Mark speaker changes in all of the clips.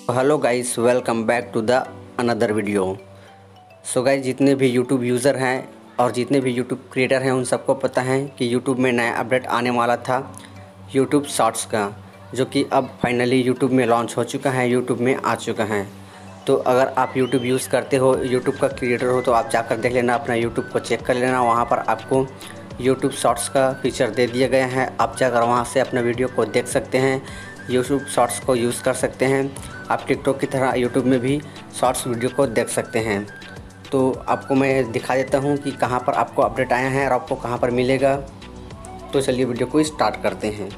Speaker 1: Hello guys, welcome back to the another video. So guys, जितने भी YouTube user हैं और जितने भी यूट्यूब क्रिएटर हैं उन सबको पता है कि यूट्यूब में नया अपडेट आने वाला था यूट्यूब शॉर्ट्स का, जो कि अब फाइनली यूट्यूब में लॉन्च हो चुका है, यूट्यूब में आ चुका है। तो अगर आप यूट्यूब यूज़ करते हो, यूट्यूब का क्रिएटर हो, तो आप जाकर देख लेना, अपना यूट्यूब को चेक कर लेना। वहाँ पर आपको यूट्यूब शॉर्ट्स का फीचर दे दिया गया है। आप जाकर वहाँ से अपना वीडियो को देख सकते हैं, यूट्यूब शॉर्ट्स को यूज़ कर सकते हैं। आप टिकटॉक की तरह यूट्यूब में भी शॉर्ट्स वीडियो को देख सकते हैं। तो आपको मैं दिखा देता हूँ कि कहाँ पर आपको अपडेट आया है और आपको कहाँ पर मिलेगा। तो चलिए वीडियो को स्टार्ट करते हैं।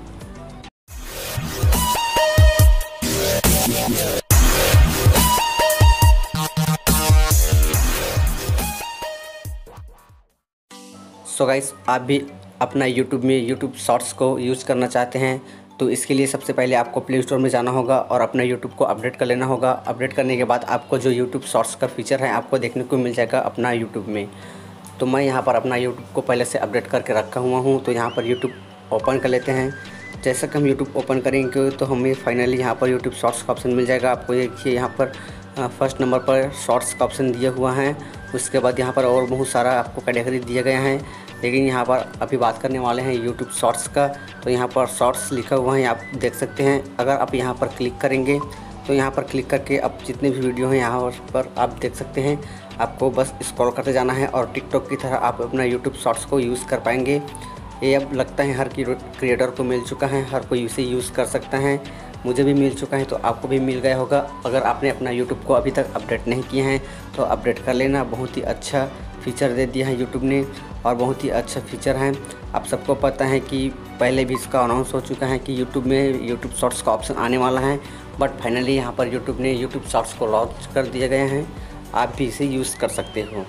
Speaker 1: सो गाइस, आप भी अपना यूट्यूब में यूट्यूब शॉर्ट्स को यूज़ करना चाहते हैं तो इसके लिए सबसे पहले आपको प्ले स्टोर में जाना होगा और अपना यूट्यूब को अपडेट कर लेना होगा। अपडेट करने के बाद आपको जो यूट्यूब शॉर्ट्स का फीचर है आपको देखने को मिल जाएगा अपना यूट्यूब में। तो मैं यहाँ पर अपना यूट्यूब को पहले से अपडेट करके रखा हुआ हूँ। तो यहाँ पर यूट्यूब ओपन कर लेते हैं। जैसा कि हम यूट्यूब ओपन करेंगे तो हमें फाइनली यहाँ पर यूट्यूब शॉर्ट्स का ऑप्शन मिल जाएगा। आपको देखिए यहाँ पर फर्स्ट नंबर पर शॉर्ट्स का ऑप्शन दिया हुआ है। उसके बाद यहाँ पर और बहुत सारा आपको कैटेगरी दिया गया है, लेकिन यहाँ पर अभी बात करने वाले हैं यूट्यूब शॉर्ट्स का। तो यहाँ पर शॉर्ट्स लिखा हुआ है, आप देख सकते हैं। अगर आप यहाँ पर क्लिक करेंगे तो यहाँ पर क्लिक करके अब जितने भी वीडियो हैं यहाँ पर आप देख सकते हैं। आपको बस स्क्रॉल करते जाना है और टिकटॉक की तरह आप अपना यूट्यूब शॉर्ट्स को यूज़ कर पाएंगे। ये अब लगता है हर क्रिएटर को मिल चुका है, हर कोई इसे यूज़ कर सकता है। मुझे भी मिल चुका है तो आपको भी मिल गया होगा। अगर आपने अपना यूट्यूब को अभी तक अपडेट नहीं किए हैं तो अपडेट कर लेना। बहुत ही अच्छा फीचर दे दिया है यूट्यूब ने और बहुत ही अच्छा फीचर है। आप सबको पता है कि पहले भी इसका अनाउंस हो चुका है कि यूट्यूब में यूट्यूब शॉर्ट्स का ऑप्शन आने वाला है, बट फाइनली यहाँ पर यूट्यूब ने यूट्यूब शॉर्ट्स को लॉन्च कर दिया गया है। आप भी इसे यूज़ कर सकते हो।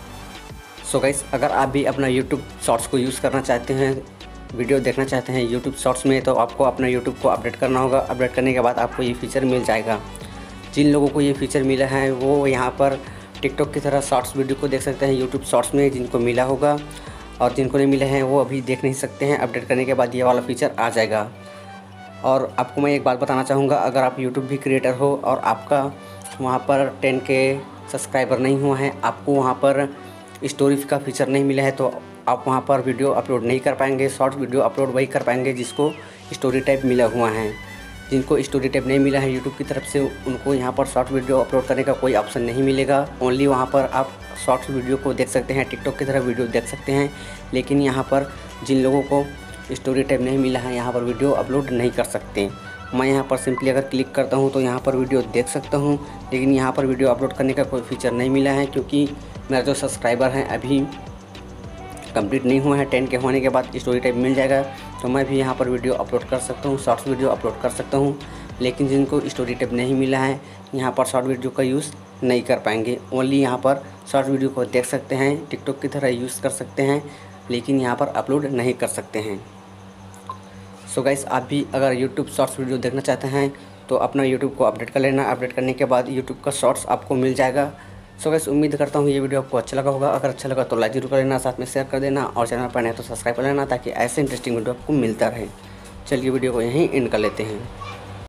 Speaker 1: सो गाइस, अगर आप भी अपना यूट्यूब शॉर्ट्स को यूज़ करना चाहते हैं, वीडियो देखना चाहते हैं यूट्यूब शॉर्ट्स में, तो आपको अपना यूट्यूब को अपडेट करना होगा। अपडेट करने के बाद आपको ये फीचर मिल जाएगा। जिन लोगों को ये फीचर मिला है वो यहाँ पर टिकटॉक की तरह शॉर्ट्स वीडियो को देख सकते हैं यूट्यूब शॉर्ट्स में, जिनको मिला होगा। और जिनको नहीं मिले हैं वो अभी देख नहीं सकते हैं। अपडेट करने के बाद ये वाला फीचर आ जाएगा। और आपको मैं एक बात बताना चाहूँगा, अगर आप यूट्यूब भी क्रिएटर हो और आपका वहाँ पर 10K सब्सक्राइबर नहीं हुआ है, आपको वहाँ पर स्टोरी का फीचर नहीं मिला है, तो आप वहाँ पर वीडियो अपलोड नहीं कर पाएंगे। शॉर्ट वीडियो अपलोड वही कर पाएंगे जिसको स्टोरी टाइप मिला हुआ है। जिनको स्टोरी टाइप नहीं मिला है यूट्यूब की तरफ से, उनको यहाँ पर शॉर्ट वीडियो अपलोड करने का कोई ऑप्शन नहीं मिलेगा। ओनली वहाँ पर आप शॉर्ट वीडियो को देख सकते हैं, टिकटॉक की तरह वीडियो देख सकते हैं। लेकिन यहाँ पर जिन लोगों को स्टोरी टाइप नहीं मिला है यहाँ पर वीडियो अपलोड नहीं कर सकते। मैं यहाँ पर सिंपली अगर क्लिक करता हूँ तो यहाँ पर वीडियो देख सकता हूँ, लेकिन यहाँ पर वीडियो अपलोड करने का कोई फीचर नहीं मिला है, क्योंकि मेरा जो सब्सक्राइबर हैं अभी कंप्लीट नहीं हुआ है। 10K होने के बाद स्टोरी टाइप मिल जाएगा तो मैं भी यहाँ पर वीडियो अपलोड कर सकता हूँ, शॉर्ट्स वीडियो अपलोड कर सकता हूँ। लेकिन जिनको स्टोरी टाइप नहीं मिला है यहाँ पर शॉर्ट वीडियो का यूज़ नहीं कर पाएंगे। ओनली यहाँ पर शॉर्ट वीडियो को देख सकते हैं, टिकटॉक की तरह यूज़ कर सकते हैं, लेकिन यहाँ पर अपलोड नहीं कर सकते हैं। सो गाइस, आप भी अगर यूट्यूब शॉर्ट्स वीडियो देखना चाहते हैं तो अपना यूट्यूब को अपडेट कर लेना। अपडेट करने के बाद यूट्यूब का शॉर्ट्स आपको मिल जाएगा। सो गाइस, उम्मीद करता हूँ ये वीडियो आपको अच्छा लगा होगा। अगर अच्छा लगा तो लाइक जरूर कर लेना, साथ में शेयर कर देना और चैनल पर नए तो सब्सक्राइब कर लेना, ताकि ऐसे इंटरेस्टिंग वीडियो आपको मिलता रहे। चलिए वीडियो को यहीं एंड कर लेते हैं।